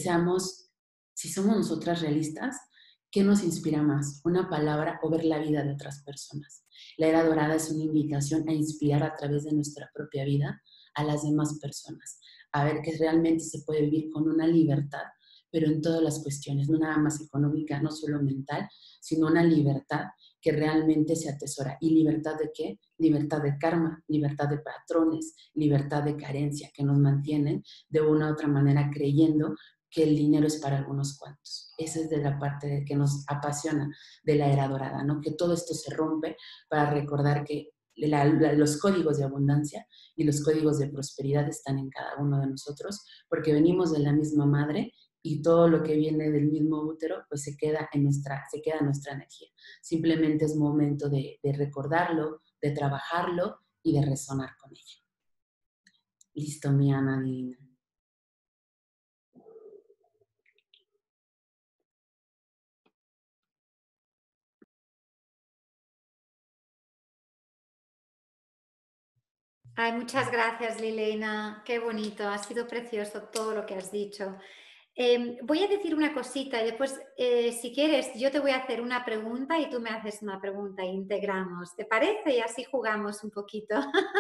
si somos nosotras realistas, ¿qué nos inspira más? ¿Una palabra o ver la vida de otras personas? La era dorada es una invitación a inspirar a través de nuestra propia vida a las demás personas, a ver que realmente se puede vivir con una libertad, pero en todas las cuestiones, no nada más económica, no solo mental, sino una libertad que realmente se atesora. ¿Y libertad de qué? Libertad de karma, libertad de patrones, libertad de carencia que nos mantienen de una u otra manera creyendo que el dinero es para algunos cuantos. Esa es de la parte que nos apasiona de la era dorada, ¿no? Que todo esto se rompe para recordar que los códigos de abundancia y los códigos de prosperidad están en cada uno de nosotros, porque venimos de la misma madre y todo lo que viene del mismo útero, pues se queda en nuestra energía. Simplemente es momento de recordarlo, de trabajarlo y de resonar con ello. Listo, mi Ana divina. Ay, muchas gracias, Lilena. Qué bonito, ha sido precioso todo lo que has dicho. Voy a decir una cosita y después, si quieres, yo te voy a hacer una pregunta y tú me haces una pregunta e integramos. ¿Te parece? Y así jugamos un poquito.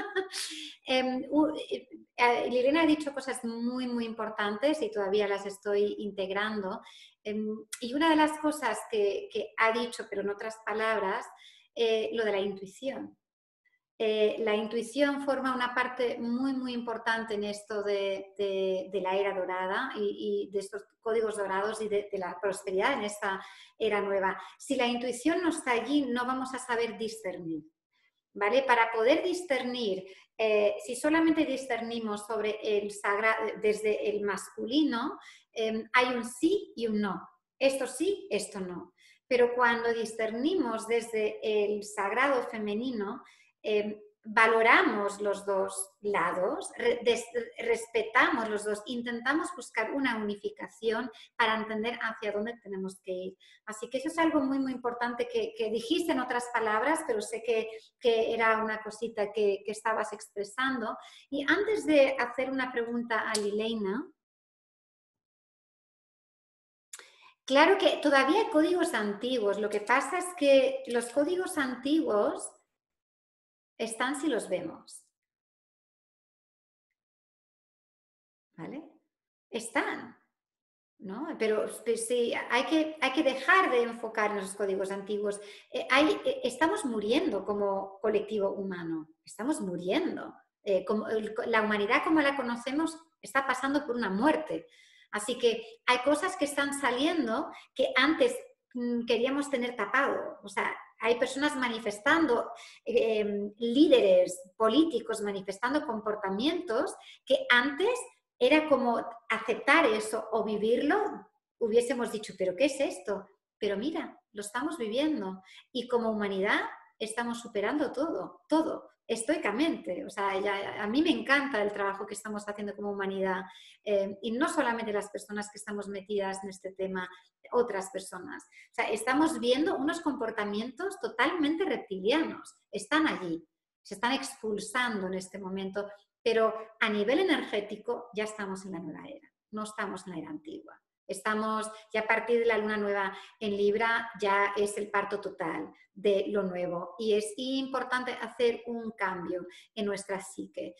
Lilena ha dicho cosas muy, muy importantes y todavía las estoy integrando. Y una de las cosas que ha dicho, pero en otras palabras, lo de la intuición. La intuición forma una parte muy, muy importante en esto de la era dorada y de estos códigos dorados y de la prosperidad en esta era nueva. Si la intuición no está allí, no vamos a saber discernir. ¿Vale? Para poder discernir, si solamente discernimos sobre el sagrado desde el masculino, hay un sí y un no. Esto sí, esto no. Pero cuando discernimos desde el sagrado femenino, valoramos los dos lados, respetamos los dos, intentamos buscar una unificación para entender hacia dónde tenemos que ir. Así que eso es algo muy, muy importante que dijiste en otras palabras, pero sé que era una cosita que estabas expresando. Y antes de hacer una pregunta a Lileina, claro que todavía hay códigos antiguos. Lo que pasa es que los códigos antiguos están si los vemos, ¿vale? Están, ¿no? Pero sí, hay que dejar de enfocar en los códigos antiguos. Estamos muriendo como colectivo humano, estamos muriendo. La humanidad como la conocemos está pasando por una muerte. Así que hay cosas que están saliendo que antes queríamos tener tapado. O sea, hay personas manifestando, líderes políticos manifestando comportamientos que antes era como aceptar eso o vivirlo, hubiésemos dicho, pero ¿qué es esto? Pero mira, lo estamos viviendo y como humanidad estamos superando todo, todo, estoicamente. O sea, a mí me encanta el trabajo que estamos haciendo como humanidad y no solamente las personas que estamos metidas en este tema, otras personas. O sea, estamos viendo unos comportamientos totalmente reptilianos, están allí, se están expulsando en este momento, pero a nivel energético ya estamos en la nueva era, no estamos en la era antigua. Estamos ya a partir de la luna nueva en Libra, ya es el parto total de lo nuevo y es importante hacer un cambio en nuestra psique.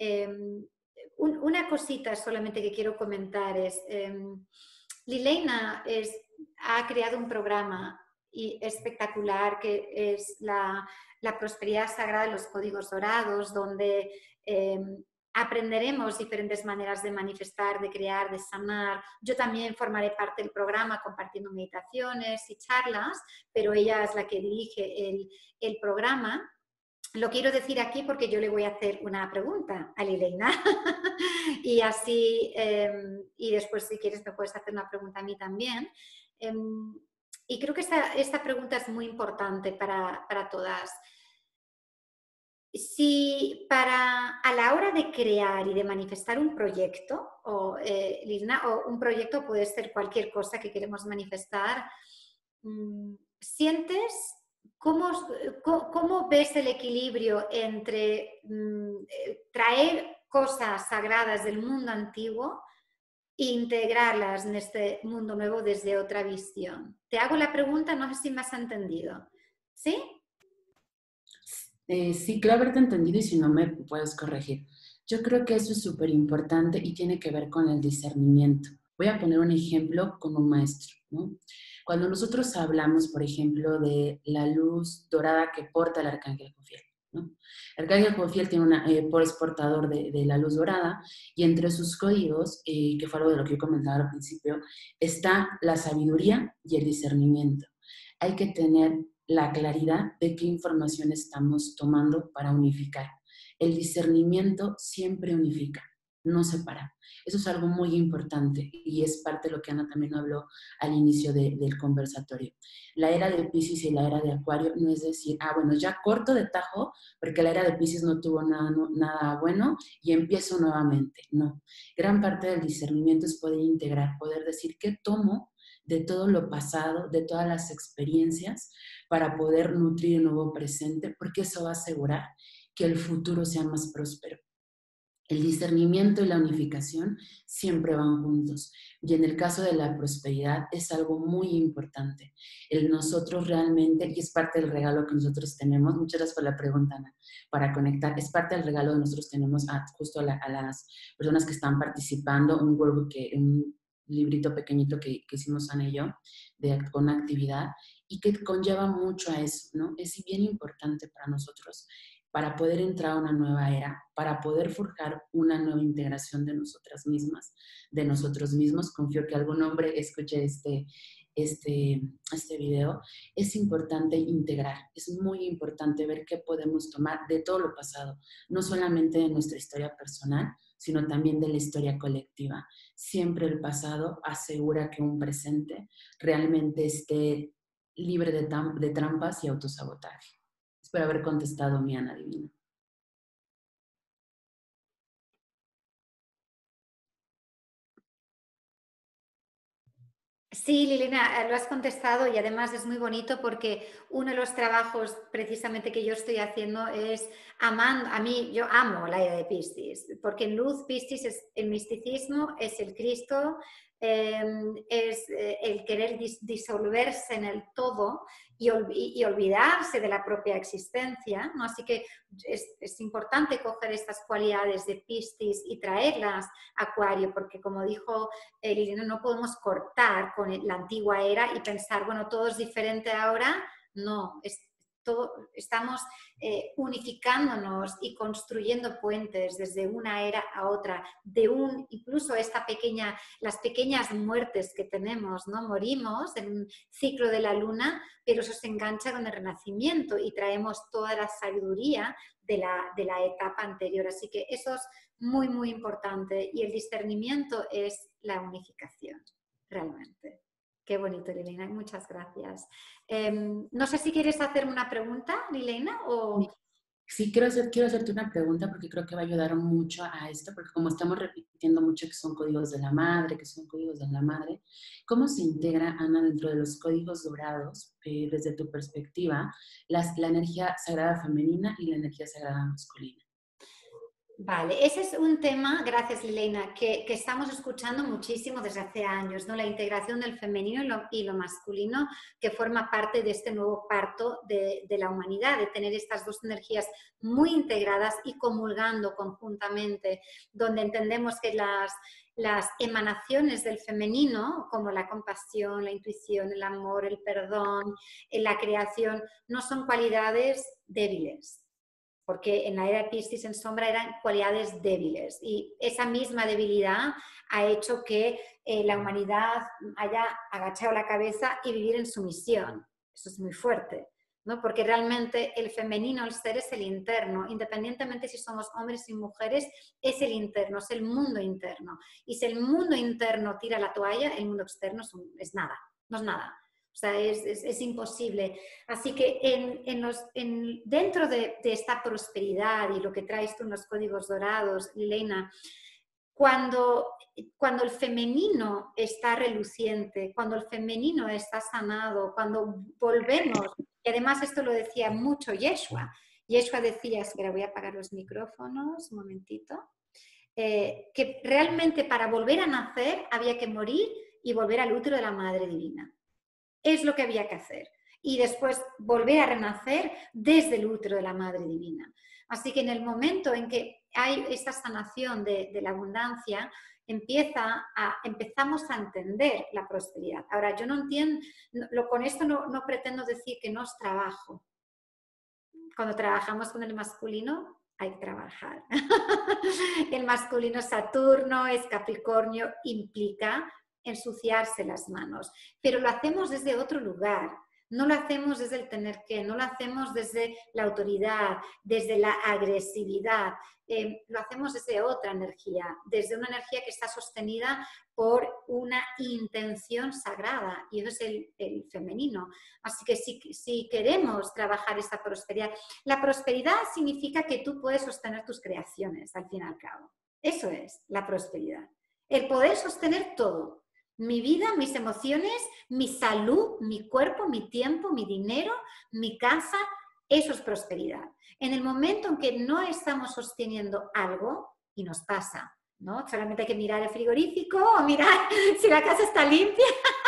Una cosita solamente que quiero comentar es, Lileina ha creado un programa espectacular que es la prosperidad sagrada de los códigos dorados, donde eh, aprenderemos diferentes maneras de manifestar, de crear, de sanar. Yo también formaré parte del programa compartiendo meditaciones y charlas, pero ella es la que dirige el programa. Lo quiero decir aquí porque yo le voy a hacer una pregunta a Lileina y así, y después si quieres me puedes hacer una pregunta a mí también. Y creo que esta pregunta es muy importante para todas. Si a la hora de crear y de manifestar un proyecto, Lina, o un proyecto puede ser cualquier cosa que queremos manifestar, ¿sientes cómo ves el equilibrio entre traer cosas sagradas del mundo antiguo e integrarlas en este mundo nuevo desde otra visión? Te hago la pregunta, no sé si me has entendido. ¿Sí? Sí, creo haberte entendido y si no me puedes corregir. Yo creo que eso es súper importante y tiene que ver con el discernimiento. Voy a poner un ejemplo con un maestro, ¿no? Cuando nosotros hablamos, por ejemplo, de la luz dorada que porta el arcángel Jofiel, ¿no? El arcángel Jofiel tiene es portador de la luz dorada y entre sus códigos, que fue algo de lo que yo comentaba al principio, está la sabiduría y el discernimiento. Hay que tener la claridad de qué información estamos tomando para unificar. El discernimiento siempre unifica, no separa. Eso es algo muy importante y es parte de lo que Ana también habló al inicio del conversatorio. La era de Piscis y la era de Acuario no es decir, bueno, ya corto de tajo porque la era de Piscis no tuvo nada bueno y empiezo nuevamente. No, gran parte del discernimiento es poder integrar, poder decir qué tomo de todo lo pasado, de todas las experiencias, para poder nutrir el nuevo presente, porque eso va a asegurar que el futuro sea más próspero. El discernimiento y la unificación siempre van juntos. Y en el caso de la prosperidad es algo muy importante. El nosotros realmente, y es parte del regalo que nosotros tenemos, muchas gracias por la pregunta, Ana, para conectar, es parte del regalo que nosotros tenemos justo a las personas que están participando, un workbook, un librito pequeñito que hicimos Ana y yo, con actividad, y que conlleva mucho a eso, ¿no? Es bien importante para nosotros para poder entrar a una nueva era, para poder forjar una nueva integración de nosotras mismas, de nosotros mismos. Confío que algún hombre escuche este video. Es importante integrar, es muy importante ver qué podemos tomar de todo lo pasado, no solamente de nuestra historia personal, sino también de la historia colectiva. Siempre el pasado asegura que un presente realmente esté libre de trampas y autosabotaje. Espero haber contestado, mi Ana Divina. Sí, Liliana, lo has contestado y además es muy bonito porque uno de los trabajos precisamente que yo estoy haciendo es amando, a mí yo amo la era de Piscis, porque en luz Piscis es el misticismo, es el Cristo, es el querer disolverse en el todo y olvidarse de la propia existencia, ¿no? Así que es importante coger estas cualidades de Piscis y traerlas a Acuario, porque como dijo Liliana, no podemos cortar con la antigua era y pensar, bueno, todo es diferente ahora. No, estamos unificándonos y construyendo puentes desde una era a otra, incluso las pequeñas muertes que tenemos, ¿no? Morimos en un ciclo de la luna, pero eso se engancha con el renacimiento y traemos toda la sabiduría de la etapa anterior. Así que eso es muy, muy importante. Y el discernimiento es la unificación, realmente. Qué bonito, Liliana. Muchas gracias. No sé si quieres hacerme una pregunta, Liliana, o... Sí, quiero hacerte una pregunta porque creo que va a ayudar mucho a esto, porque como estamos repitiendo mucho que son códigos de la madre, ¿cómo se integra, Ana, dentro de los códigos dorados, desde tu perspectiva, la energía sagrada femenina y la energía sagrada masculina? Vale, ese es un tema, gracias Liliana, que estamos escuchando muchísimo desde hace años, ¿no? La integración del femenino y lo masculino, que forma parte de este nuevo parto de la humanidad, de tener estas dos energías muy integradas y comulgando conjuntamente, donde entendemos que las emanaciones del femenino, como la compasión, la intuición, el amor, el perdón, la creación, no son cualidades débiles, porque en la era de Piscis en sombra eran cualidades débiles y esa misma debilidad ha hecho que la humanidad haya agachado la cabeza y vivir en sumisión. Eso es muy fuerte, ¿no? Porque realmente el femenino, el ser, es el interno, independientemente si somos hombres y mujeres, es el interno, es el mundo interno. Y si el mundo interno tira la toalla, el mundo externo es nada, no es nada. O sea, es imposible. Así que dentro de esta prosperidad y lo que traes tú en los códigos dorados, Elena, cuando el femenino está reluciente, cuando el femenino está sanado, cuando volvemos, y además esto lo decía mucho Yeshua. Yeshua decía, espera, voy a apagar los micrófonos un momentito, que realmente para volver a nacer había que morir y volver al útero de la Madre Divina. Es lo que había que hacer. Y después volver a renacer desde el útero de la Madre Divina. Así que en el momento en que hay esta sanación de la abundancia, empezamos a entender la prosperidad. Ahora, yo no entiendo, con esto no pretendo decir que no es trabajo. Cuando trabajamos con el masculino, hay que trabajar. El masculino es Saturno, es Capricornio, implica ensuciarse las manos, pero lo hacemos desde otro lugar. No lo hacemos desde el tener que, no lo hacemos desde la autoridad, desde la agresividad, lo hacemos desde otra energía, desde una energía que está sostenida por una intención sagrada, y eso es el femenino. Así que si queremos trabajar esta prosperidad, la prosperidad significa que tú puedes sostener tus creaciones, al fin y al cabo. Eso es la prosperidad. El poder sostener todo. Mi vida, mis emociones, mi salud, mi cuerpo, mi tiempo, mi dinero, mi casa, Eso es prosperidad. En el momento en que no estamos sosteniendo algo, y nos pasa, ¿no? Solamente hay que mirar el frigorífico o mirar si la casa está limpia.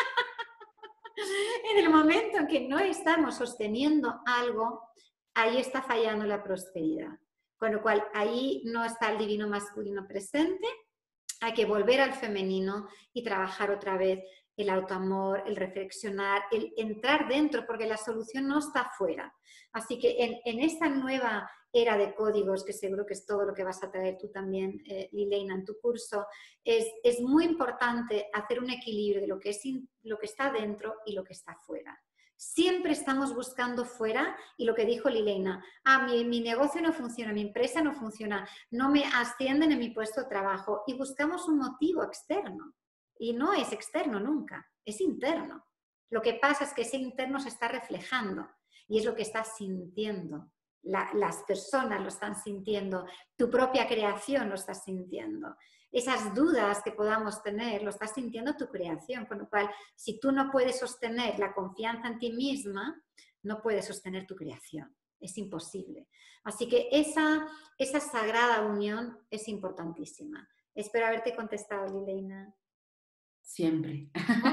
En el momento en que no estamos sosteniendo algo, ahí está fallando la prosperidad. Con lo cual, ahí no está el divino masculino presente. Hay que volver al femenino y trabajar otra vez el autoamor, el reflexionar, el entrar dentro, porque la solución no está fuera. Así que en esta nueva era de códigos, que seguro que es todo lo que vas a traer tú también, Lileina, en tu curso, es muy importante hacer un equilibrio de lo que está dentro y lo que está fuera. Siempre estamos buscando fuera, y lo que dijo Lileina, mi negocio no funciona, mi empresa no funciona, no me ascienden en mi puesto de trabajo, y buscamos un motivo externo. Y no es externo nunca, es interno. Lo que pasa es que ese interno se está reflejando y es lo que estás sintiendo. Las personas lo están sintiendo, tu propia creación lo estás sintiendo. Esas dudas que podamos tener, lo estás sintiendo tu creación, con lo cual, si tú no puedes sostener la confianza en ti misma, no puedes sostener tu creación. Es imposible. Así que esa sagrada unión es importantísima. Espero haberte contestado, Lileina. Siempre.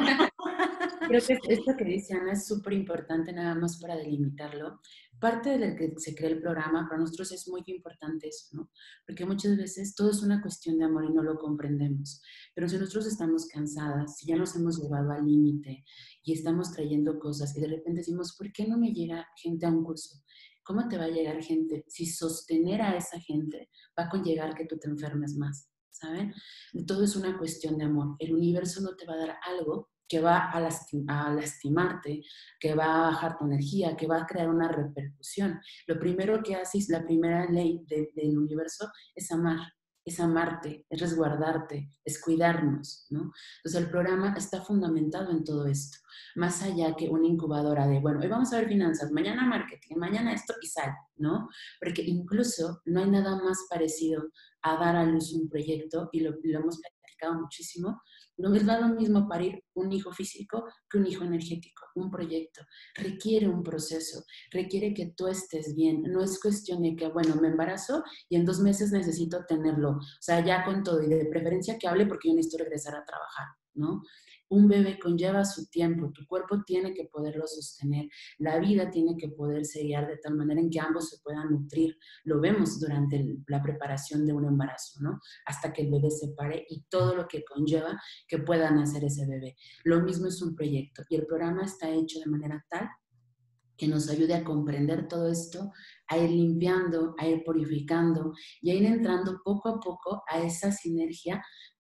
Creo que esto que dice Ana es súper importante, nada más para delimitarlo. Parte de lo que se crea el programa, para nosotros es muy importante eso, ¿no? Porque muchas veces todo es una cuestión de amor y no lo comprendemos. Pero si nosotros estamos cansadas, si ya nos hemos llevado al límite y estamos trayendo cosas y de repente decimos, ¿por qué no me llega gente a un curso? ¿Cómo te va a llegar gente si sostener a esa gente va a conllevar que tú te enfermes más? ¿Saben? Todo es una cuestión de amor. El universo no te va a dar algo que va a lastimarte, que va a bajar tu energía, que va a crear una repercusión. Lo primero que haces, la primera ley del universo es amarte, es resguardarte, es cuidarnos, ¿no? Entonces el programa está fundamentado en todo esto, más allá que una incubadora de, bueno, hoy vamos a ver finanzas, mañana marketing, mañana esto y sal, ¿no? Porque incluso no hay nada más parecido a dar a luz un proyecto, y lo hemos platicado muchísimo. No es lo mismo parir un hijo físico que un hijo energético, un proyecto. Requiere un proceso, requiere que tú estés bien. No es cuestión de que, bueno, me embarazo y en 2 meses necesito tenerlo. O sea, ya con todo, y de preferencia que hable porque yo necesito regresar a trabajar, ¿no? Un bebé conlleva su tiempo, tu cuerpo tiene que poderlo sostener, la vida tiene que poderse guiar de tal manera en que ambos se puedan nutrir. Lo vemos durante la preparación de un embarazo, ¿no? Hasta que el bebé se pare y todo lo que conlleva que puedan hacer ese bebé. Lo mismo es un proyecto, y el programa está hecho de manera tal que nos ayude a comprender todo esto, a ir limpiando, a ir purificando y a ir entrando poco a poco a esa sinergia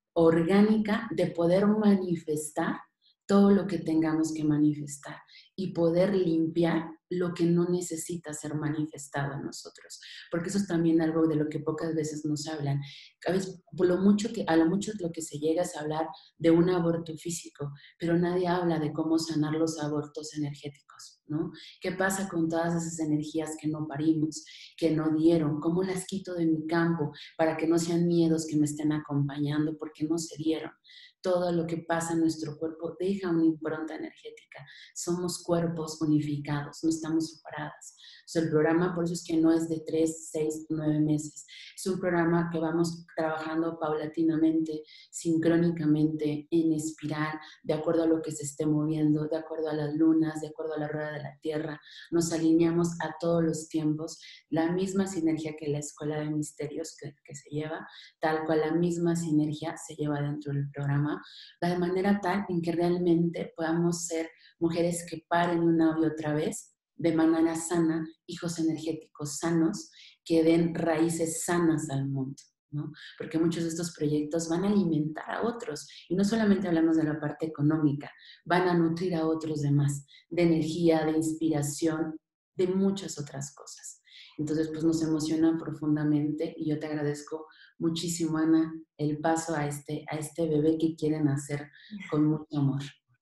orgánica de poder manifestar todo lo que tengamos que manifestar y poder limpiar lo que no necesita ser manifestado en nosotros, porque eso es también algo de lo que pocas veces nos hablan. A veces, a lo mucho lo que se llega es hablar de un aborto físico, pero nadie habla de cómo sanar los abortos energéticos, ¿no? ¿Qué pasa con todas esas energías que no parimos, que no dieron? ¿Cómo las quito de mi campo para que no sean miedos que me estén acompañando porque no se dieron? Todo lo que pasa en nuestro cuerpo deja una impronta energética. Somos cuerpos unificados, no estamos separadas. O sea, el programa, por eso es que no es de 3, 6, 9 meses. Es un programa que vamos trabajando paulatinamente, sincrónicamente, en espiral, de acuerdo a lo que se esté moviendo, de acuerdo a las lunas, de acuerdo a la rueda de la Tierra. Nos alineamos a todos los tiempos, la misma sinergia que la Escuela de Misterios que se lleva, tal cual la misma sinergia se lleva dentro del programa, de manera tal en que realmente podamos ser mujeres que paren una y otra vez de manera sana, hijos energéticos sanos, que den raíces sanas al mundo, ¿no? Porque muchos de estos proyectos van a alimentar a otros, y no solamente hablamos de la parte económica, van a nutrir a otros demás, de energía, de inspiración, de muchas otras cosas. Entonces, pues nos emociona profundamente, y yo te agradezco muchísimo, Ana, el paso a este bebé que quieren hacer con mucho amor.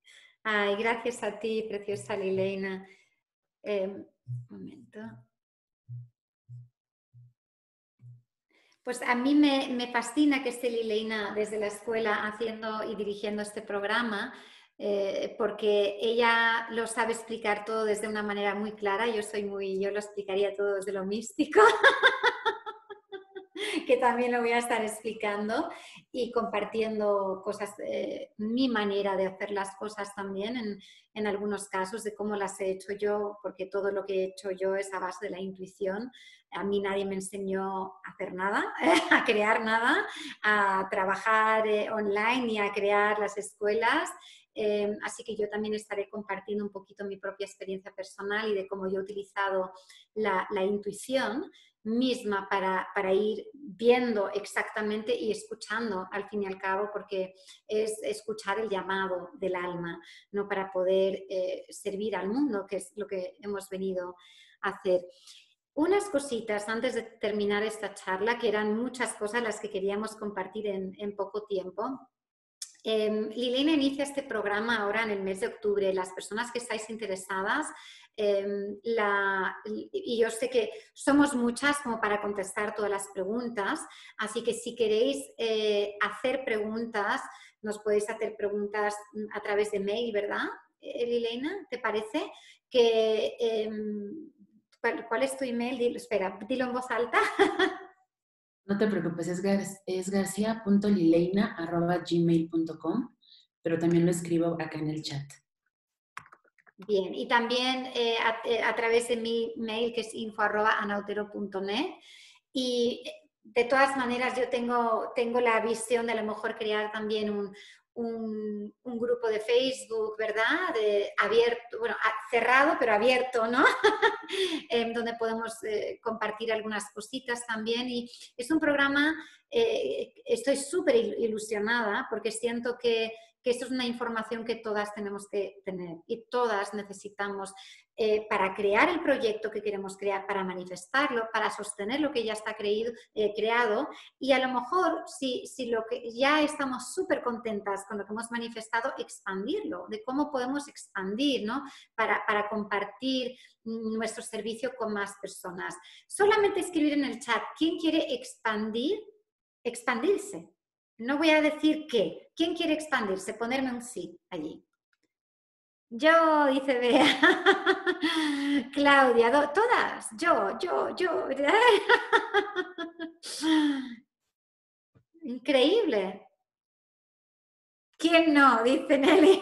Ay, gracias a ti, preciosa Lileina. Un momento. Pues a mí me fascina que esté Lileina desde la escuela haciendo y dirigiendo este programa. porque ella lo sabe explicar todo desde una manera muy clara. Yo lo explicaría todo desde lo místico, que también lo voy a estar explicando y compartiendo cosas, mi manera de hacer las cosas también en algunos casos, de cómo las he hecho yo, porque todo lo que he hecho yo es a base de la intuición. A mí nadie me enseñó a hacer nada, a crear nada, a trabajar online ni a crear las escuelas. Así que yo también estaré compartiendo un poquito mi propia experiencia personal y de cómo yo he utilizado la intuición misma para ir viendo exactamente y escuchando al fin y al cabo, porque es escuchar el llamado del alma, no para poder servir al mundo, que es lo que hemos venido a hacer. Unas cositas antes de terminar esta charla, que eran muchas cosas las que queríamos compartir en poco tiempo. Liliana inicia este programa ahora en el mes de octubre. Las personas que estáis interesadas, y yo sé que somos muchas como para contestar todas las preguntas, así que si queréis hacer preguntas, nos podéis hacer preguntas a través de mail, ¿verdad, Liliana? ¿Te parece? ¿Cuál es tu email? Espera, dilo en voz alta. No te preocupes, es garcia.lileina@gmail.com, pero también lo escribo acá en el chat. Bien, y también a través de mi mail, que es info@anautero.net. Y de todas maneras yo tengo la visión de a lo mejor crear también un grupo de Facebook, ¿verdad? Abierto, bueno, cerrado pero abierto, ¿no? Donde podemos compartir algunas cositas también. Y es un programa, estoy súper ilusionada porque siento que esto es una información que todas tenemos que tener y todas necesitamos para crear el proyecto que queremos crear, para manifestarlo, para sostener lo que ya está creado. Y a lo mejor, si lo que ya estamos súper contentas con lo que hemos manifestado, expandirlo, de cómo podemos expandir, ¿no? Para compartir nuestro servicio con más personas. Solamente escribir en el chat, ¿quién quiere expandirse? No voy a decir qué. ¿Quién quiere expandirse? Ponerme un sí allí. Yo, dice Bea. Claudia, todas. Yo. Increíble. ¿Quién no? Dice Nelly.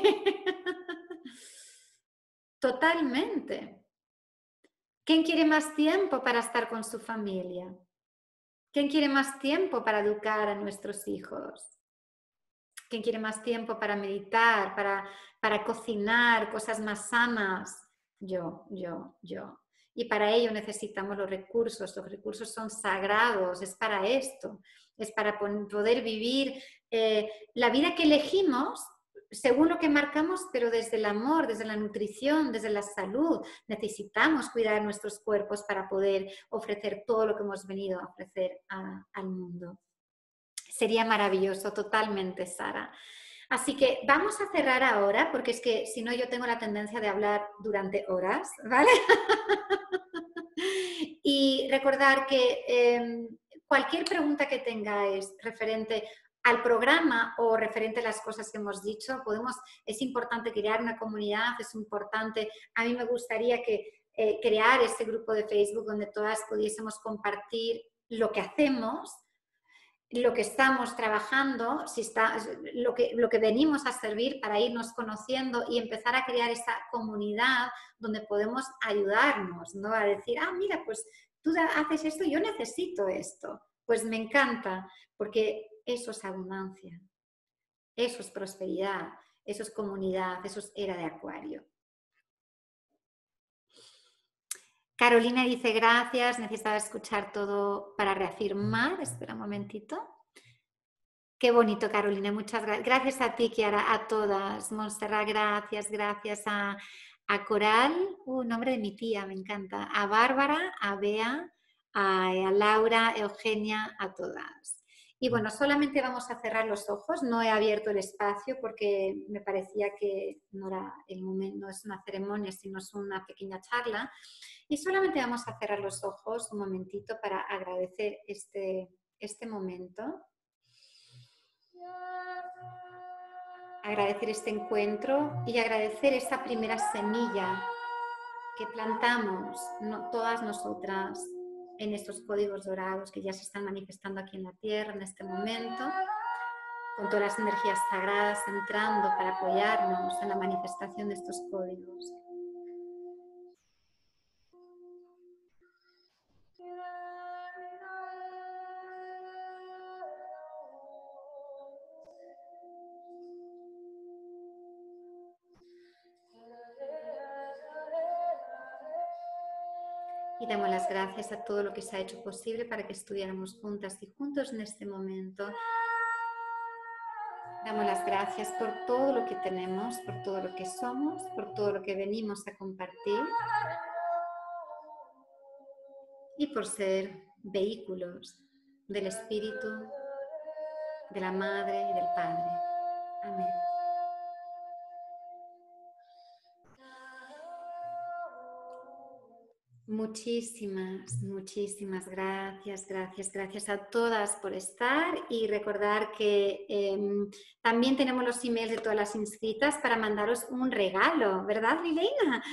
Totalmente. ¿Quién quiere más tiempo para estar con su familia? ¿Quién quiere más tiempo para educar a nuestros hijos? ¿Quién quiere más tiempo para meditar, para cocinar cosas más sanas? Yo. Y para ello necesitamos los recursos son sagrados, es para esto, es para poder vivir la vida que elegimos según lo que marcamos, pero desde el amor, desde la nutrición, desde la salud. Necesitamos cuidar nuestros cuerpos para poder ofrecer todo lo que hemos venido a ofrecer al mundo. Sería maravilloso, totalmente, Sara. Así que vamos a cerrar ahora, porque es que si no yo tengo la tendencia de hablar durante horas, ¿vale? Y recordar que cualquier pregunta que tengáis referente al programa o referente a las cosas que hemos dicho, es importante crear una comunidad, es importante, a mí me gustaría crear este grupo de Facebook donde todas pudiésemos compartir lo que hacemos, lo que estamos trabajando, lo que venimos a servir para irnos conociendo y empezar a crear esa comunidad donde podemos ayudarnos, ¿no? A decir, mira, pues tú haces esto, yo necesito esto. Pues me encanta, porque eso es abundancia, eso es prosperidad, eso es comunidad, eso es era de Acuario. Carolina dice, gracias, necesitaba escuchar todo para reafirmar. Espera un momentito. Qué bonito, Carolina, muchas gracias. Gracias a ti, Kiara, a todas. Montserrat, gracias a Coral, nombre de mi tía, me encanta. A Bárbara, a Bea, a Laura, Eugenia, a todas. Y bueno, solamente vamos a cerrar los ojos. No he abierto el espacio porque me parecía que no era el momento, no es una ceremonia, sino es una pequeña charla. Y solamente vamos a cerrar los ojos un momentito para agradecer este momento. agradecer este encuentro y agradecer esta primera semilla que plantamos todas nosotras en estos códigos dorados que ya se están manifestando aquí en la Tierra en este momento, con todas las energías sagradas entrando para apoyarnos en la manifestación de estos códigos. Y damos las gracias a todo lo que se ha hecho posible para que estuviéramos juntas y juntos en este momento. Damos las gracias por todo lo que tenemos, por todo lo que somos, por todo lo que venimos a compartir y por ser vehículos del Espíritu, de la Madre y del Padre. Amén. Muchísimas gracias a todas por estar y recordar que también tenemos los emails de todas las inscritas para mandaros un regalo, ¿verdad, Lileina?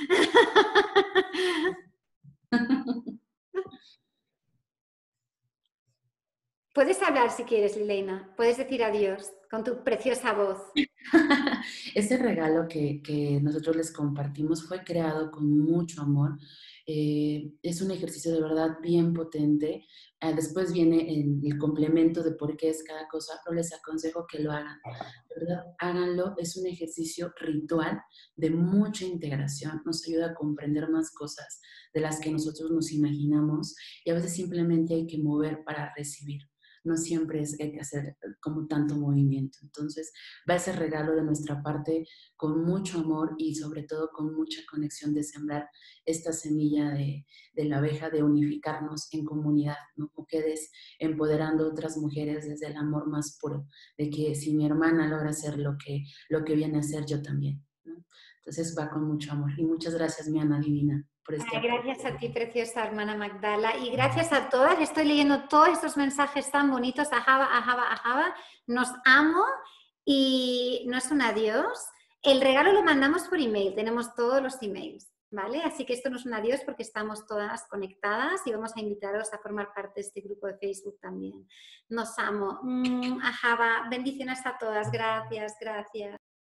Puedes hablar si quieres, Lileina, puedes decir adiós con tu preciosa voz. Ese regalo que nosotros les compartimos fue creado con mucho amor. Es un ejercicio de verdad bien potente. Después viene el complemento de por qué es cada cosa, pero les aconsejo que lo hagan. De verdad, háganlo. Es un ejercicio ritual de mucha integración. Nos ayuda a comprender más cosas de las que nosotros nos imaginamos y a veces simplemente hay que mover para recibir. No siempre hay que hacer como tanto movimiento. Entonces, va ese regalo de nuestra parte con mucho amor y sobre todo con mucha conexión de sembrar esta semilla de la abeja, de unificarnos en comunidad, ¿no? Mujeres empoderando a otras mujeres desde el amor más puro, de que si mi hermana logra hacer lo que viene a hacer, yo también, ¿no? Entonces va con mucho amor. Y muchas gracias, mi Ana Divina, por este apoyo. Gracias a ti, preciosa hermana Magdala, y gracias a todas. Estoy leyendo todos estos mensajes tan bonitos. Ajaba. Nos amo y no es un adiós. El regalo lo mandamos por email, tenemos todos los emails, ¿vale? Así que esto no es un adiós porque estamos todas conectadas y vamos a invitaros a formar parte de este grupo de Facebook también. Nos amo. Ajaba, bendiciones a todas. Gracias.